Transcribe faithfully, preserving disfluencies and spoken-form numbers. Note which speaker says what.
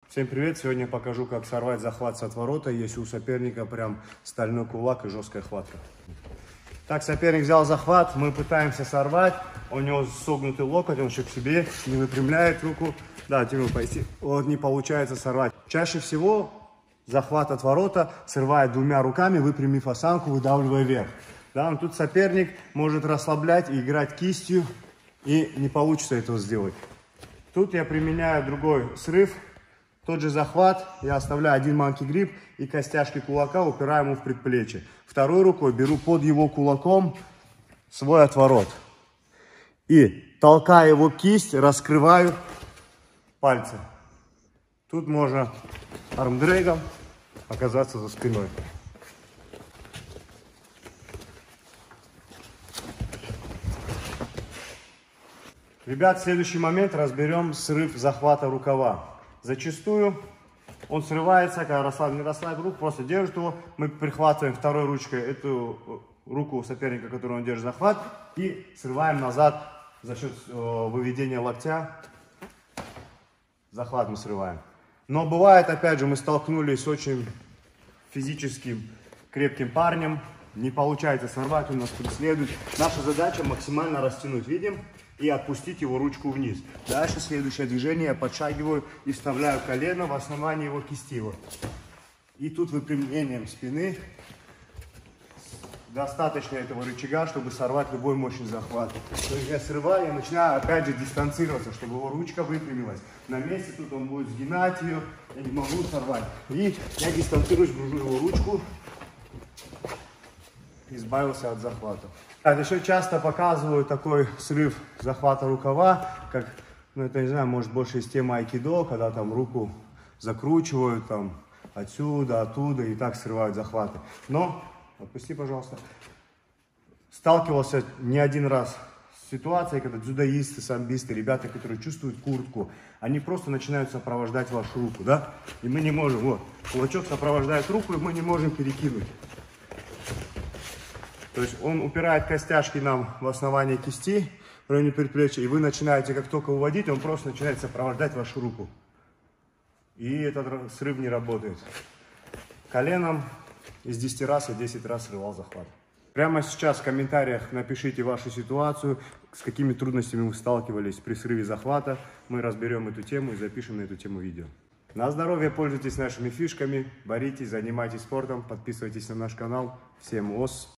Speaker 1: Всем привет! Сегодня я покажу, как сорвать захват с отворота, если у соперника прям стальной кулак и жесткая хватка. Так, соперник взял захват, мы пытаемся сорвать, у него согнутый локоть, он еще к себе не выпрямляет руку. Да, Тимур, пойти. Вот не получается сорвать. Чаще всего захват отворота срывает двумя руками, выпрямив осанку, выдавливая вверх. Да, но тут соперник может расслаблять и играть кистью, и не получится этого сделать. Тут я применяю другой срыв. Тот же захват, я оставляю один манки грипп и костяшки кулака упираю ему в предплечье. Второй рукой беру под его кулаком свой отворот. И толкая его кисть, раскрываю пальцы. Тут можно армдрейгом оказаться за спиной. Ребят, в следующий момент разберем срыв захвата рукава. Зачастую он срывается, когда расслаб, не расслабит руку, просто держит его. Мы прихватываем второй ручкой эту руку у соперника, которую он держит захват, и срываем назад за счет э, выведения локтя. Захват мы срываем. Но бывает, опять же, мы столкнулись с очень физическим крепким парнем. Не получается сорвать, он нас преследует. Наша задача максимально растянуть, видим? И отпустить его ручку вниз. Дальше следующее движение, я подшагиваю и вставляю колено в основании его кисти. Вот. И тут выпрямлением спины достаточно этого рычага, чтобы сорвать любой мощный захват. То есть я срываю и начинаю опять же дистанцироваться, чтобы его ручка выпрямилась. На месте тут он будет сгинать ее, я не могу сорвать. И я дистанцируюсь, гружу его ручку, избавился от захвата. Так, еще часто показываю такой срыв захвата рукава, как, ну это не знаю, может больше из темы айкидо, когда там руку закручивают там отсюда, оттуда и так срывают захваты. Но, отпусти, пожалуйста, сталкивался не один раз с ситуацией, когда дзюдоисты, самбисты, ребята, которые чувствуют куртку, они просто начинают сопровождать вашу руку, да, и мы не можем, вот, кулачок сопровождает руку, и мы не можем перекинуть. То есть он упирает костяшки нам в основание кисти, в районе предплечья, и вы начинаете, как только уводить, он просто начинает сопровождать вашу руку. И этот срыв не работает. Коленом из десяти раз я десять раз срывал захват. Прямо сейчас в комментариях напишите вашу ситуацию, с какими трудностями вы сталкивались при срыве захвата. Мы разберем эту тему и запишем на эту тему видео. На здоровье, пользуйтесь нашими фишками, боритесь, занимайтесь спортом, подписывайтесь на наш канал. Всем ос!